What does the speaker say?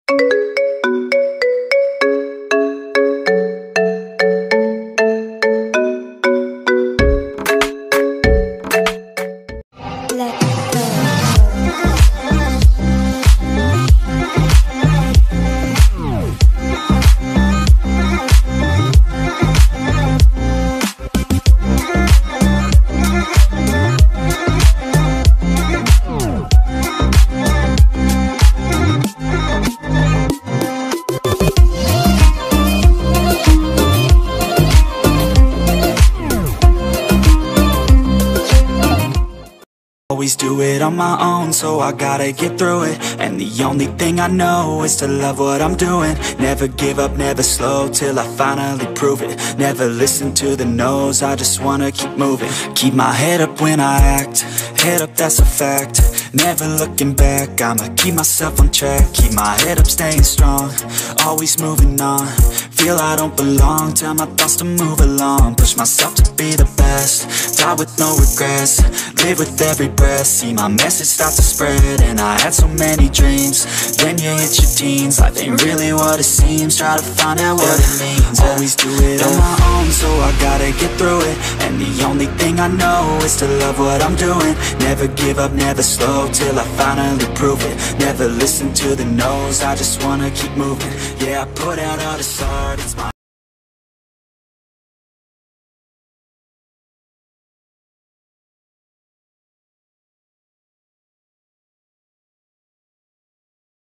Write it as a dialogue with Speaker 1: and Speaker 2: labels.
Speaker 1: Always do it on my own, so I gotta get through it. And the only thing I know is to love what I'm doing. Never give up, never slow, till I finally prove it. Never listen to the no's, I just wanna keep moving. Keep my head up when I act, head up, that's a fact. Never looking back, I'ma keep myself on track. Keep my head up, staying strong, always moving on. Feel I don't belong, tell my thoughts to move along. Push myself to be the best, die with no regrets. Live with every breath, see my message start to spread. And I had so many dreams, then you hit your teens. Life ain't really what it seems, try to find out what it means. Always do it on my own, so I gotta get through it. And the only thing I know is to love what I'm doing. Never give up, never slow, till I finally prove it. Never listen to the no's, I just wanna keep moving. Yeah, I put out all this art, it's my